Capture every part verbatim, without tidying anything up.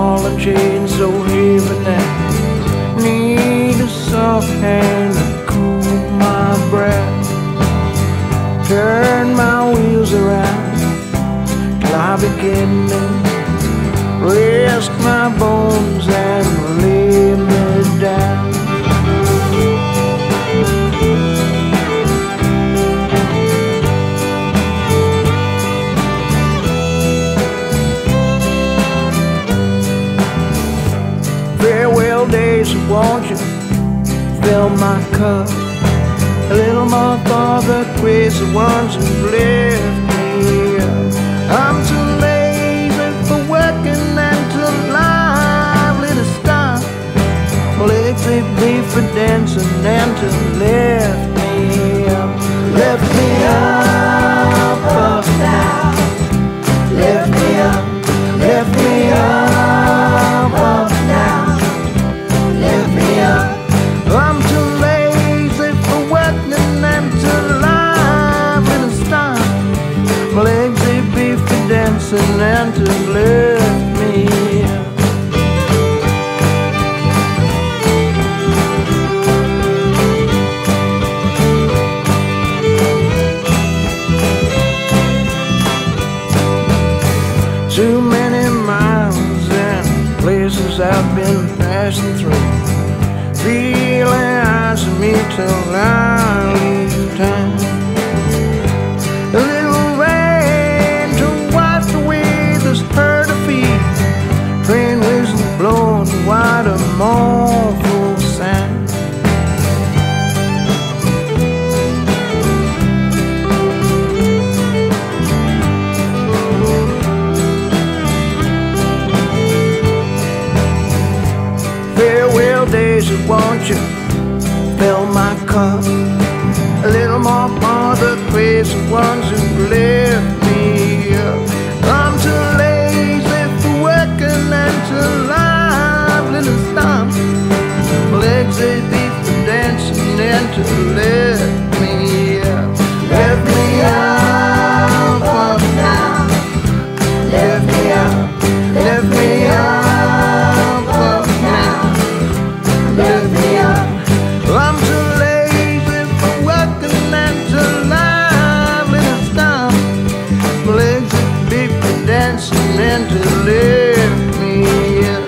ball and chain so heavy that need a soft hand to cool my breath. Turn my wheels around till I begin to rest my bones and lay me down. Farewell days, won't you fill my cup a little more for the crazy ones who left me up. I'm too lazy for working and too lively to stop. My legs they beat for dancing and to lift me up. Lift me up, up now. Lift me up, lift me up, up now. Lift me up. I'm too lazy for working and too lively to stop. My legs they beat for dancing and to lift me up. Too many miles and places I've been passing through, feeling eyes of me till I leave town. A little rain to wash away this hurt of feet. Train whistle blowing wide a mournful sound. Farewell days, won't you fill my cup a little more for the crazy ones who lift me up. I'm too lazy for working and too lively to stop. My legs they beat for dancing and to lift me up. Lift me up, up now. Lift me up, lift me up, up now. Lift me up. I'm too lazy for working and too lively to stop. My legs are big for dancing and to lift me up.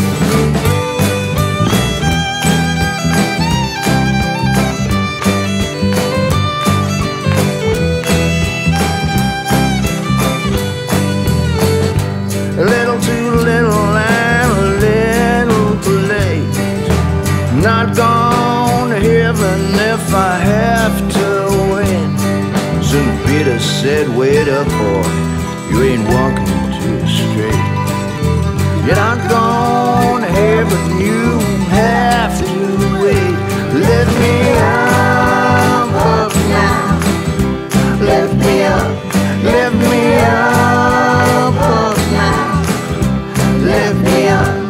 A little too little and a little too late. Not gone to heaven if I have to wait. Soon Peter said, wait up, boy, you ain't walking too straight. You're not gone to heaven, you have to wait. Lift me up, up now. Lift me up, lift me up, up now. Lift me up.